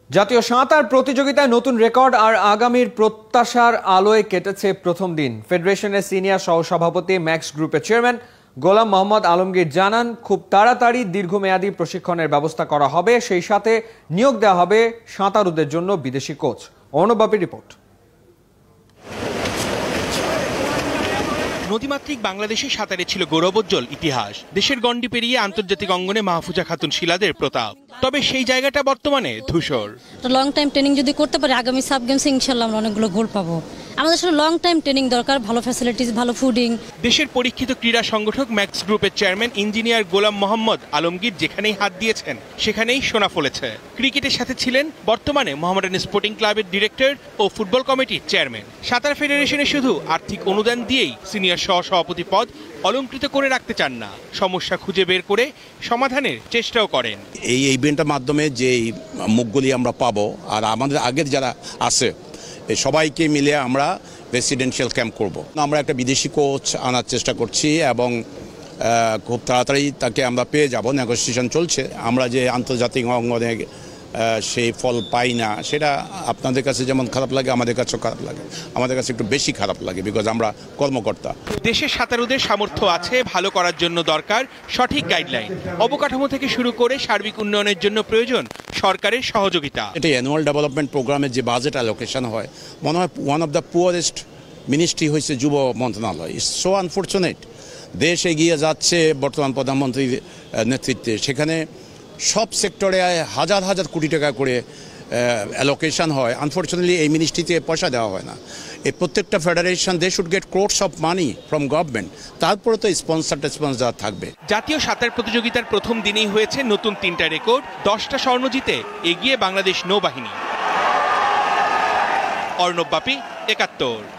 জাতীয় সাঁতার প্রতিযোগিতায় নতুন রেকর্ড আর আগামীর প্রত্যাশার আলোয় কেটেছে প্রথম দিন। ফেডারেশনের সিনিয়র সহসভাপতি ম্যাক্স গ্রুপের চেয়ারম্যান গোলাম মোহাম্মদ আলমগীর জানান, খুব তাড়াতাড়ি দীর্ঘমেয়াদী প্রশিক্ষণের ব্যবস্থা করা হবে, সেই সাথে নিয়োগ দেওয়া হবে সাঁতারুদের জন্য বিদেশি কোচ। অর্ণবাপীর রিপোর্ট। নদীমাতৃক বাংলাদেশে সাঁতারে ছিল গৌরবোজ্জ্বল ইতিহাস। দেশের গণ্ডি পেরিয়ে আন্তর্জাতিক অঙ্গনে মাহফুজা খাতুন শিলাদের প্রতাপ। তবে সেই জায়গাটা বর্তমানে ধূসর। লং টাইম ট্রেনিং যদি করতে পারি আগামী সাব গেমসে ইনশাআল্লাহ আমরা অনেকগুলো গোল পাবো। আমাদের আসলে লং টাইম ট্রেনিং দরকার, ভালো ফ্যাসিলিটিস, ভালো ফুডিং। দেশের পরীক্ষিত ক্রীড়া সংগঠক ম্যাক্স গ্রুপের চেয়ারম্যান ইঞ্জিনিয়ার গোলাম মোহাম্মদ আলমগীর যেখানেই হাত দিয়েছেন সেখানেই সোনা ফলেছে। ক্রিকেটের সাথে ছিলেন বর্তমানে মোহামেডান স্পোর্টিং ক্লাবের ডিরেক্টর ও ফুটবল কমিটির চেয়ারম্যান। সাঁতার ফেডারেশনে শুধু আর্থিক অনুদান দিয়েই সিনিয়র সহসভাপতি পদ অলংকৃত করে রাখতে চান না, সমস্যা খুঁজে বের করে সমাধানের চেষ্টাও করেন। এই ইভেন্টের মাধ্যমে যে মুখগুলি আমরা পাবো আর আমাদের আগের যারা আছে সবাইকে মিলে আমরা রেসিডেন্সিয়াল ক্যাম্প করব। আমরা একটা বিদেশি কোচ আনার চেষ্টা করছি এবং খুব তাড়াতাড়ি তাকে আমরা পেয়ে যাব। নেগোসিয়েশন চলছে। আমরা যে আন্তর্জাতিক অঙ্গনে সেই ফল পাই না, সেটা আপনাদের কাছে যেমন খারাপ লাগে আমাদের কাছেও খারাপ লাগে। আমাদের কাছে একটু বেশি খারাপ লাগে বিকজ আমরা কর্মকর্তা। দেশের সাঁতারুদের সামর্থ্য আছে, ভালো করার জন্য দরকার সঠিক গাইডলাইন। অবকাঠামো থেকে শুরু করে সার্বিক উন্নয়নের জন্য প্রয়োজন সরকারের সহযোগিতা। এটা অ্যানুয়াল ডেভেলপমেন্ট প্রোগ্রামের যে বাজেট অ্যালোকেশন হয়, মনে হয় one of the poorest ministry হয়েছে যুব মন্ত্রণালয়। It's so unfortunate. দেশ এগিয়ে যাচ্ছে বর্তমান প্রধানমন্ত্রীর নেতৃত্বে, সেখানে সব সেক্টরে হাজার হাজার কোটি টাকা করে অ্যালোকেশন হয়। আনফর্চুনেটলি এই মিনিস্ট্রিতে পয়সা দেওয়া হয় না। এই প্রত্যেকটা federation they should get crores of money from government, তারপরে তো স্পন্সর থাকবে। জাতীয় সাঁতার প্রতিযোগিতার প্রথম দিনেই হয়েছে নতুন 3টা রেকর্ড। 10টা স্বর্ণ জিতে এগিয়ে বাংলাদেশ নৌবাহিনী। অর্ণব বাপি, ৭১।